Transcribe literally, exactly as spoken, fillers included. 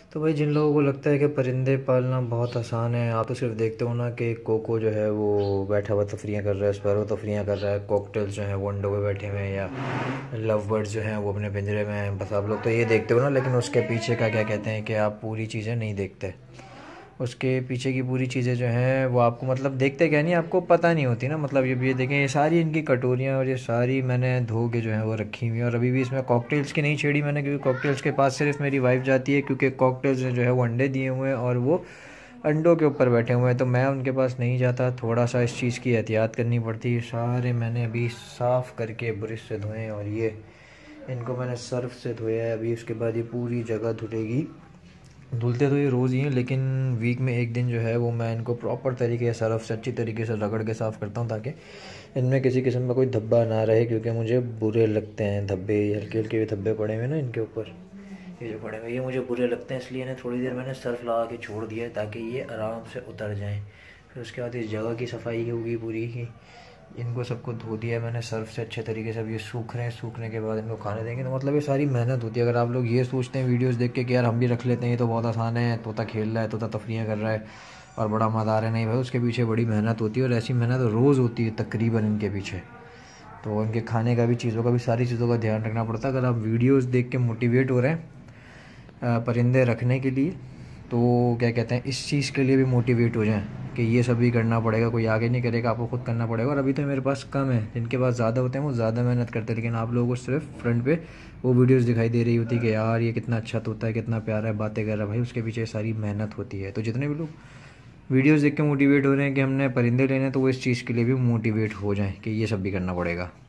तो भाई जिन लोगों को लगता है कि परिंदे पालना बहुत आसान है, आप तो सिर्फ देखते हो ना कि कोको जो है वो बैठा हुआ तफरियाँ कर रहा है, स्पैरो तफरियाँ कर रहा है, कॉकटेल्स जो हैं वो अंडों पे बैठे हुए हैं, या लव बर्ड्स जो हैं वो अपने पिंजरे में हैं। बस आप लोग तो ये देखते हो ना, लेकिन उसके पीछे का क्या कहते हैं कि आप पूरी चीज़ें नहीं देखते। उसके पीछे की पूरी चीज़ें जो हैं वो आपको मतलब देखते क्या नहीं, आपको पता नहीं होती ना। मतलब ये ये देखें, ये सारी इनकी कटोरियाँ और ये सारी मैंने धो के जो है वो रखी हुई हैं। और अभी भी इसमें कॉकटेल्स की नहीं छेड़ी मैंने, क्योंकि कॉकटेल्स के पास सिर्फ मेरी वाइफ जाती है, क्योंकि कॉकटेल्स ने जो है वो अंडे दिए हुए हैं और वो अंडों के ऊपर बैठे हुए हैं, तो मैं उनके पास नहीं जाता। थोड़ा सा इस चीज़ की एहतियात करनी पड़ती है। सारे मैंने अभी साफ़ करके ब्रश से धोए, और ये इनको मैंने सर्फ से धोया है। अभी उसके बाद ये पूरी जगह धुलेगी। धुलते तो ये रोज़ ही हैं, लेकिन वीक में एक दिन जो है वो मैं इनको प्रॉपर तरीके से सर्फ से अच्छी तरीके से रगड़ के साफ़ करता हूँ, ताकि इनमें किसी किस्म का कोई धब्बा ना रहे, क्योंकि मुझे बुरे लगते हैं धब्बे। हल्के हल्के भी धब्बे पड़े हुए ना इनके ऊपर, ये जो पड़े हुए ये मुझे बुरे लगते हैं। इसलिए इन्हें थोड़ी देर मैंने सर्फ लगा के छोड़ दिया है, ताकि ये आराम से उतर जाएँ। फिर उसके बाद इस जगह की सफाई होगी पूरी की। इनको सबको धो दिया मैंने सर्फ से अच्छे तरीके से। अब ये सूख रहे हैं, सूखने के बाद इनको खाने देंगे। तो मतलब ये सारी मेहनत होती है। अगर आप लोग ये सोचते हैं वीडियोस देख के कि यार हम भी रख लेते हैं, ये तो बहुत आसान है, तोता खेल रहा है, तोता तफरियाँ कर रहा है और बड़ा मज़ा आ रहा है, नहीं भाई, उसके पीछे बड़ी मेहनत होती है। और ऐसी मेहनत रोज़ होती है तकरीबन इनके पीछे। तो इनके खाने का भी, चीज़ों का भी, सारी चीज़ों का ध्यान रखना पड़ता है। अगर आप वीडियोज़ देख के मोटिवेट हो रहे हैं परिंदे रखने के लिए, तो क्या कहते हैं, इस चीज़ के लिए भी मोटिवेट हो जाएं कि ये सब भी करना पड़ेगा, कोई आगे नहीं करेगा, आपको खुद करना पड़ेगा। और अभी तो मेरे पास कम है, जिनके पास ज़्यादा होते हैं वो ज़्यादा मेहनत करते हैं, लेकिन आप लोगों को सिर्फ फ्रंट पे वो वीडियोस दिखाई दे रही होती है कि यार ये कितना अच्छा तोता है, कितना प्यारा है, बातें कर रहा है। भाई उसके पीछे सारी मेहनत होती है। तो जितने भी लोग वीडियोज़ देख के मोटिवेट हो रहे हैं कि हमने परिंदे लेने हैं, तो वो इस चीज़ के लिए भी मोटिवेट हो जाएँ कि ये सब भी करना पड़ेगा।